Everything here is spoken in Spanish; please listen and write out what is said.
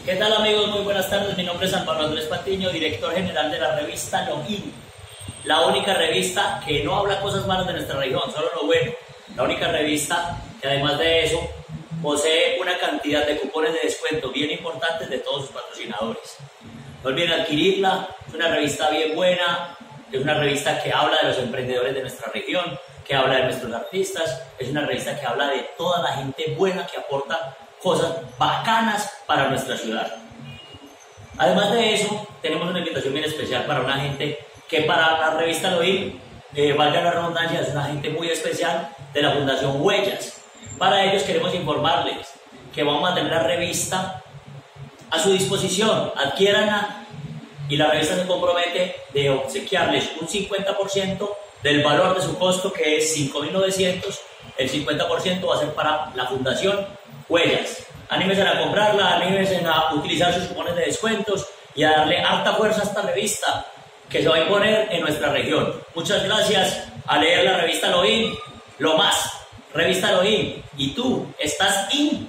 ¿Qué tal amigos? Muy buenas tardes, mi nombre es Álvaro Andrés Patiño, director general de la revista Login, la única revista que no habla cosas malas de nuestra región, solo lo bueno, la única revista que además de eso posee una cantidad de cupones de descuento bien importantes de todos sus patrocinadores. No olviden adquirirla, es una revista bien buena, es una revista que habla de los emprendedores de nuestra región, que habla de nuestros artistas, es una revista que habla de toda la gente buena que aporta cosas bacanas para nuestra ciudad. Además de eso, tenemos una invitación bien especial para una gente que para la revista Login, valga la redundancia, es una gente muy especial de la Fundación Huellas. Para ellos queremos informarles que vamos a tener la revista a su disposición, adquiéranla y la revista se compromete de obsequiarles un 50% del valor de su costo, que es 5.900, el 50% va a ser para la Fundación Huellas. Anímense a comprarla, anímense a utilizar sus cupones de descuentos y a darle harta fuerza a esta revista que se va a imponer en nuestra región. Muchas gracias, a leer la revista Login, lo más, revista Login, y tú estás in.